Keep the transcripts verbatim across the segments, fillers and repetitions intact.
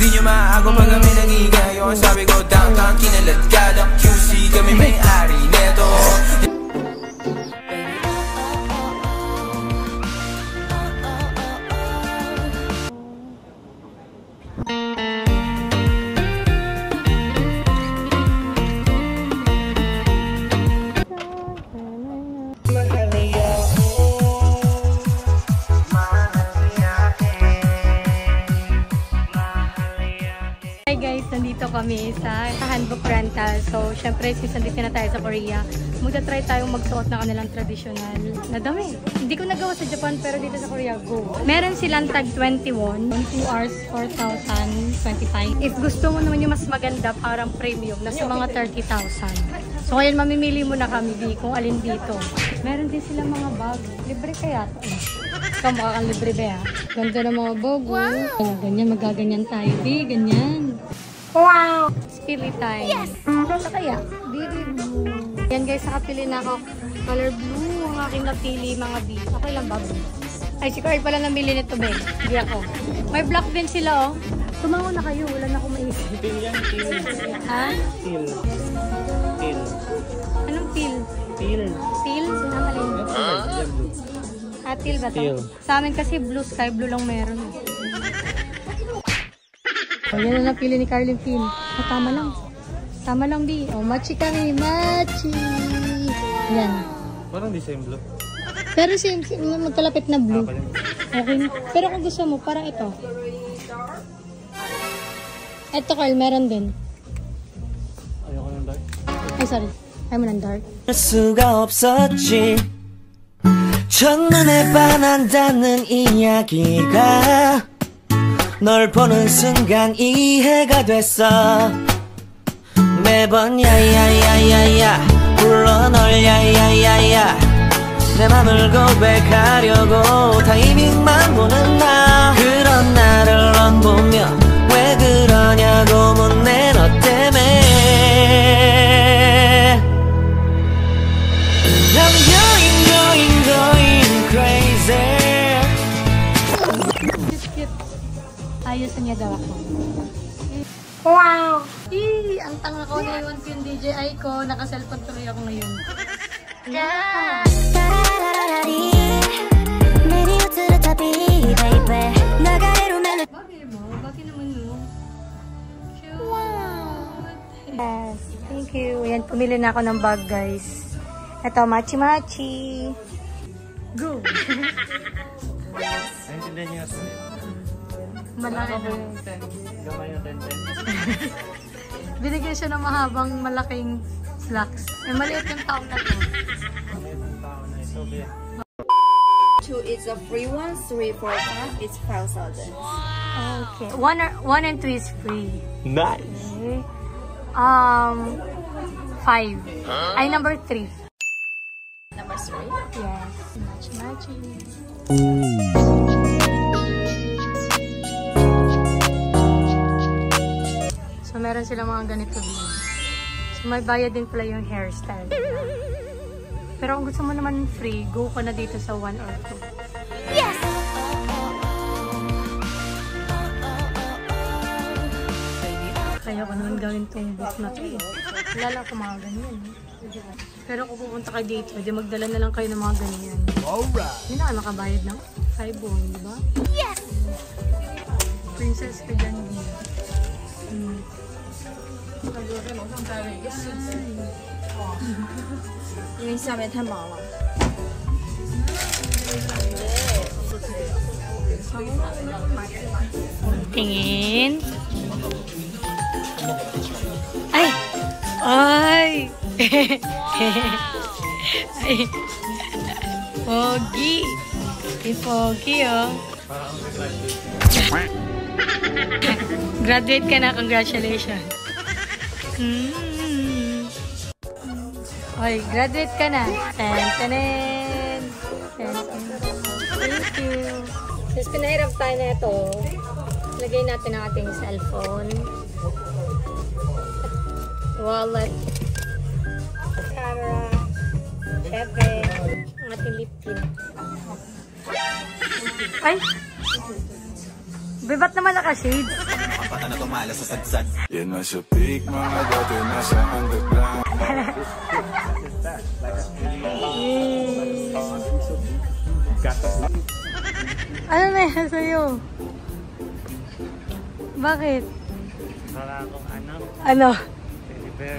Di nyo maago pag kami nagigayo. Sabi ko downtown, kinaladkad ang Q C. Kami may-ari neto. Nandito kami sa handbook rental. So, syempre, since nandito na tayo sa Korea, magta-try tayong magsuot na kanilang traditional na dami. Hindi ko nagawa sa Japan, pero dito sa Korea, go. Meron silang tag twenty-one, two hours, four thousand twenty-five. If gusto mo naman yung mas maganda, parang premium, nasa mga thirty thousand. So, ngayon, mamimili mo na kami di kung alin dito. Meron din silang mga bag. Libre kaya to. Ikaw mukha kang libre ba ya? Ganda ng mga bag. Wow! Ganyan, magaganyan tayo. Di, ganyan. Wow! Spirit time. Yes! Ano kaya? Baby blue. Yan guys, nakapili na ako. Color blue. Ang aking napili mga B. Okay lang ba blue? Ay, si Carl pala namili nito, Ben. Hindi ako. May black din sila, oh. Tumango na kayo. Wala na akong maisip. Pil yan, pil. Ha? Pil. Pil. Anong pil? Pil. Pil? Sinamalin. Ah, pil ba to? Sa amin kasi blue, sky blue lang meron. O, yan na napili ni Carlin Pin. O, tama lang. Tama lang, B. O, machi kami. Machi. Yan. Parang di same blue. Pero same, magkalapit na blue. Okay. Pero kung gusto mo, parang ito. Ito, Carl, meron din. Ayoko ng dark. Ay, sorry. Ayaw mo ng dark. 수가 없었지. 첫눈에 반한다는 이야기가 널 보는 순간 이해가 됐어. 매번 야야야야야 불러 널 야야야야 내 맘을 고백하려고 타이밍만 보는 나. 그런 나를 넌 보며 왜 그러냐고 묻네 너 때문에. I'm going going going crazy. Ayos na niya daw ako. Wow! Eee! Ang tanga ko na iwan ko yung D J I ko. Naka-cellphone tuloy ako ngayon. Yeah! Bagay mo? Bagay naman mo. Wow! Yes! Thank you. Ayan, pumili na ako ng bag, guys. Ito, machi-machi. Go! Naintindihan niyo sa Malaki na. gamay na ten ten. Binigyan siya ng mahabang malaking slacks. Eh, maliit yung taong na to. Two is a free one, three, four, five is five thousand. Okay. One, or, one and two is free. Nice! Okay. Um, five. Huh? Ay, number three. Number three? Yes. Machi-machi. So, meron silang mga ganito din. So, may bayad din pala yung hairstyle. Pero kung gusto mo naman free, go ka na dito sa one or two. Yes! Kaya ko naman gawin tong book na to eh. Lala ko mga ganyan. Pero kung pupunta ka dito, di magdala na lang kayo ng mga ganyan. Alright. Hindi na kayo makabayad ng five won, di ba? Yes! Princess ka dyan din. Hmm. 因为下面太忙了。 Tingin. Ay! Ay! Ay! Pogi! Yung pogi, oh. Graduate ka na. Congratulations. Hmm. Oy, graduate ka na. Ten, tenen. Ten, ten. Thank you. Since pinahirap tayo na ito, lagay natin ang ating cellphone, wallet, camera, syempre, ang ating lip tint. Ay! Ba't naman naka-shades? pata na tumala sa sadsad. Yan nasa peak, mga dati nasa underground. Ano na yan sa'yo? Bakit? Para akong ano, Ano? teddy bear.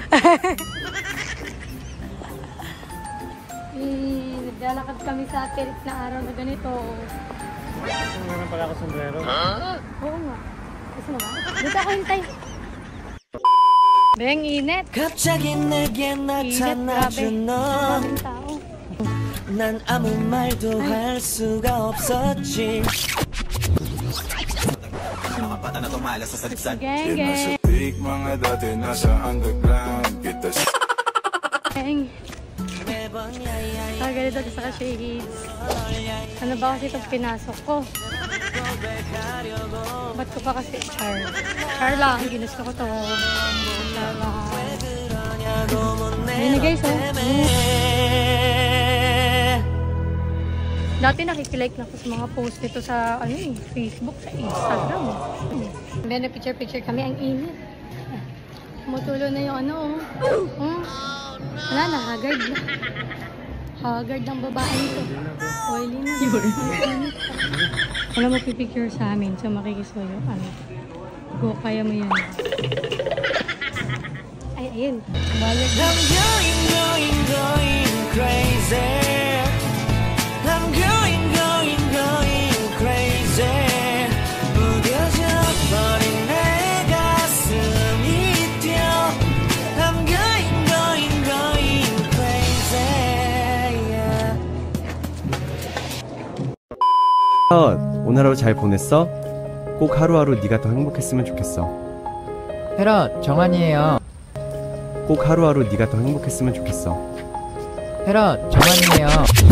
Eh, naglalakad kami sa tirik na araw na ganito. Meron pala ako sombrero. Oo nga. Gusto mo ba? Dito ako hintay. Beng, init. 갑자기 내게 Init, grabe. 나타나준 너 Daming tao. 난 아무 말도 할 수가 없었지 Mga pata na tumala sa sadsad. Geng, Yan nasa geng. peak, mga dati nasa underground. Kita sa Geng. 매번 야야야 Ah, ganito sa ka-shades. Ano ba kasi itong pinasok ko? Ba't ko pa kasi char? Char lang, ginusto ko to. Char lang. Ayun na guys, oh. Dati nakikilike na ko sa mga post nito sa ano eh, Facebook, sa Instagram. Then picture-picture kami, ang init. Tumutulo na yung ano, oh. Hmm? Wala na, haggard na. Haggard ng babae ito. Oily na. Wala magpipicture sa amin, so makikisuyo. Ano? Go, kaya mo yun. Ay, ayun. Balik na. I'm going, going, going crazy I'm going, going, going crazy 무뎌져 버린 내 가슴이 뛰어 I'm going, going, going crazy yeah. 어, 오늘 하루 잘 보냈어? 꼭 하루하루 네가 더 행복했으면 좋겠어. 헤라, 정한이에요. 꼭 하루하루 네가 더 행복했으면 좋겠어. 헤라, 정한이에요.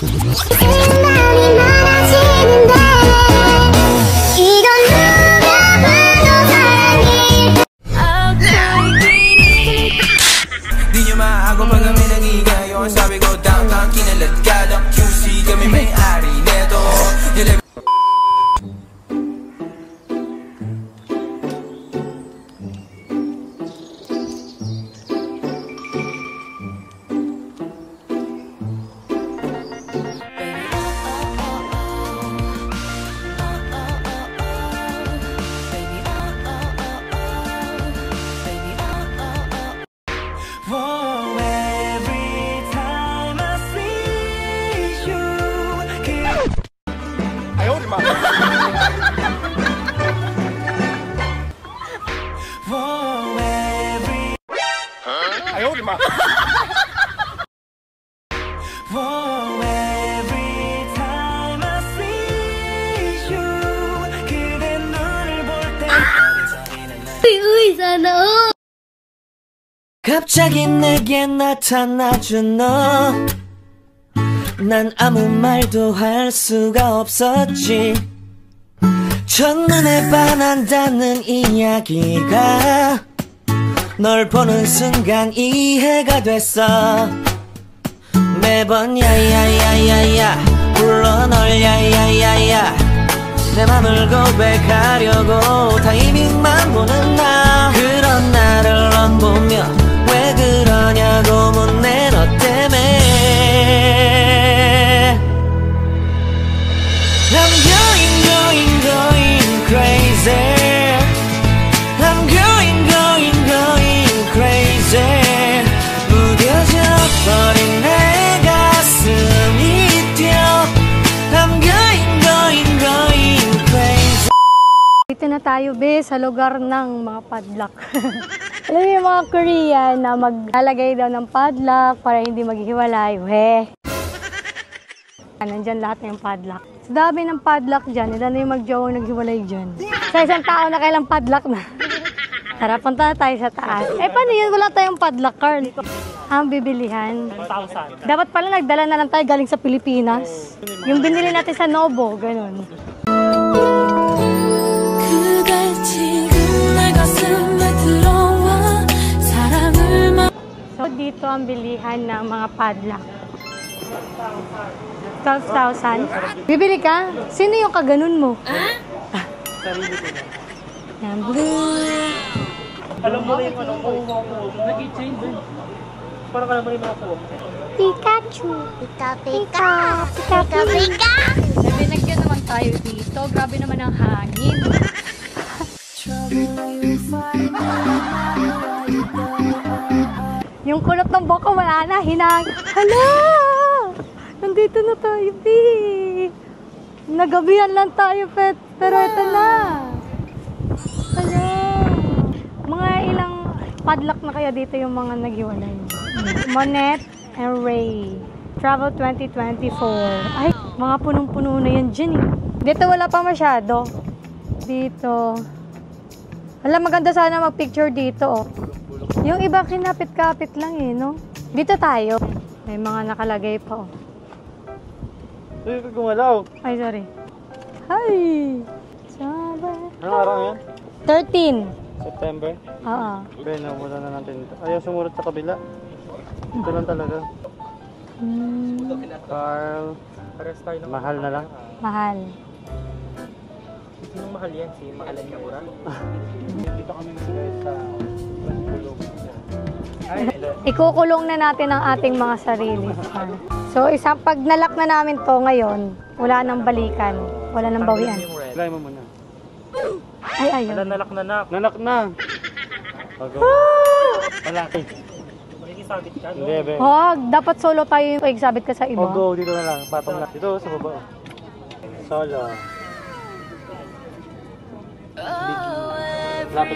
Di nyo maago pag kami nangigayo. Ang sabi ko downtown, kinalat ka lang Q C, kami may-ari neto. Nila Whoa, every time I see you Whoa, every Whoa, every time I see you 그대 눈을 볼때 Uy, sana all! 갑자기 내게 나타나준 너 난 아무 말도 할 수가 없었지 첫눈에 반한다는 이야기가 널 보는 순간 이해가 됐어 매번 야야야야야 불러 널 야야야야 내 맘을 고백하려고 타이밍만 보는 나 그런 나를 넌 보며 왜 그러냐고 묻네 너 때문에 I'm going going going crazy I'm going going going crazy 무뎌져 버린 내 가슴이 뛰어 I'm going going going crazy Dito na tayo, be, sa lugar ng mga padlock. Alam niyo yung mga Korean na maglalagay daw ng padlock para hindi maghiwalay. Weh. Nandyan lahat ng padlock. Sa dami ng padlock dyan, ilan na yung mag-jowang naghiwalay dyan. Sa isang tao na kailang padlock na. Tara, punta na tayo sa taas. Eh, paano yun? Wala tayong padlock card. Ang bibilihan. one thousand. Dapat pala nagdala na lang tayo galing sa Pilipinas. Yung binili natin sa Novo, ganun. So, dito ang bilihan ng mga padlock. twelve thousand. Bibili ka? Sino yung kaganon mo? Sarili ko na. Yan, blue. Alam mo rin yung ano ko. Nag-i-chain din. Parang alam mo rin mga kuha. Pikachu! Pika, pika! Pika, pika! May binagyan naman tayo dito. Grabe naman ang hangin. Yung kulot ng boko wala na. Hinang... Hala! Nandito na tayo, B. Nagabihan lang tayo, pet. Pero ito na. Hala! Mga ilang padlock na kaya dito yung mga naghiwalay. Monette and Ray. Travel twenty twenty-four. Ay, mga punong-puno na yan dyan eh. Dito wala pa masyado. Dito. Hala, maganda sana mag-picture dito oh. Yung iba kinapit-kapit lang eh, no? Dito tayo. May mga nakalagay pa oh. Uy, gumalaw. Ay, sorry. Hi! Anong araw yan? thirteen. September? Oo. Ben, wala na natin ito. Ayaw sumunod sa kabila. Ito lang talaga. Hmm, Carl. Mahal na lang. mahal. Sinong mahal yan? Si Mahalan Kamura? Dito kami guys sa Bankulong. Ikukulong na natin ang ating mga sarili. So, isang pag nalak na namin to ngayon, wala nang balikan. Wala nang bawian. Lagay mo muna. Ay, ayun. Nanak na nak. Nanak na. Bago. Malaki. Magkikisabit ka, no? Hindi, be. Wag, dapat solo tayo yung pagsabit ka sa iba. O go, dito na lang. Patong na. Dito, sa baba. Solo. Lapit.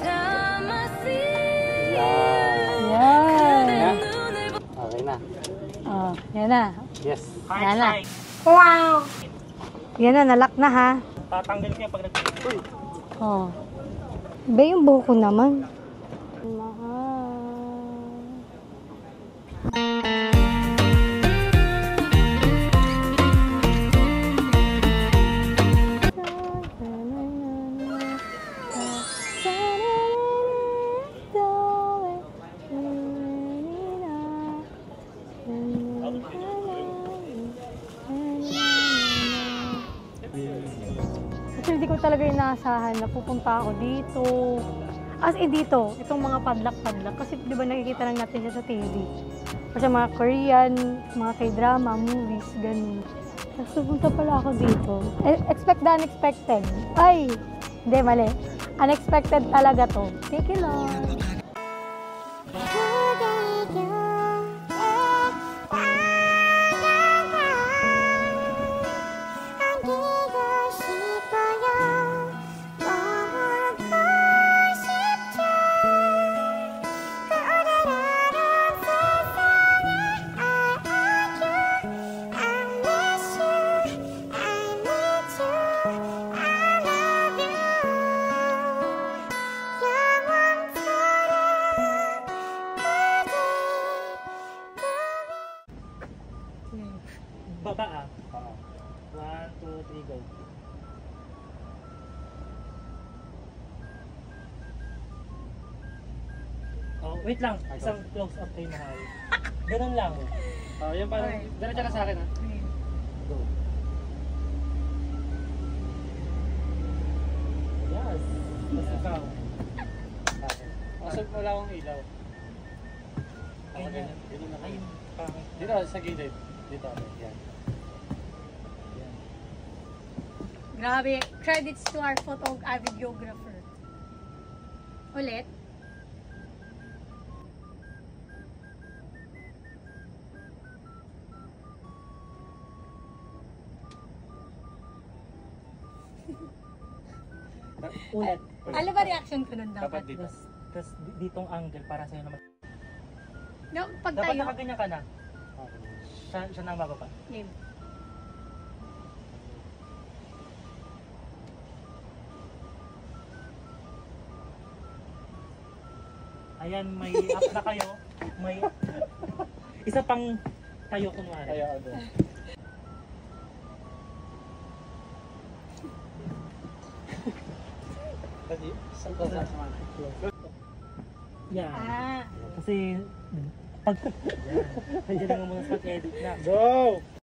Yan. Yan. Okay na. Oh, yan na. Yes. Yan na. Wow! Yan na, nalak na ha. Tatanggal ko yan pag nag... Uy! Oh. Ba yung buhok ko naman? Mahal. Actually, hindi ko talaga inaasahan na pupunta ako dito. As in dito, itong mga padlak-padlak. Kasi di ba nakikita lang natin siya sa T V. O sa mga Korean, mga K-drama, movies, ganun. Tapos pupunta pala ako dito. E- expect the unexpected. Ay! Hindi, mali. Unexpected talaga to. Take it long. Baba ah. Oo. One, two, three, go. Oh, wait lang. Isang close up kay Mahal. Ganun lang. Oh, yan parang, diretso ka sa akin ha. Go. Yes. Tapos ikaw. Kasi wala akong ilaw. Ganyan. Ganyan na kayo. Dito, sa gilid. Dito, yan. Grabe. Credits to our photo our videographer. Ulit. Ulit. Ano ba reaction ko nun dapat? Dapat dito. Tapos ditong angle para sa'yo naman. No, pag Dapat tayo. nakaganyan ka na. Siya, siya na mababa. Game. Ayan, may up na kayo. May isa pang tayo kunwari. Tayo ako. Yan. Ah. Kasi pag... Nandiyan lang muna sa edit na. Go!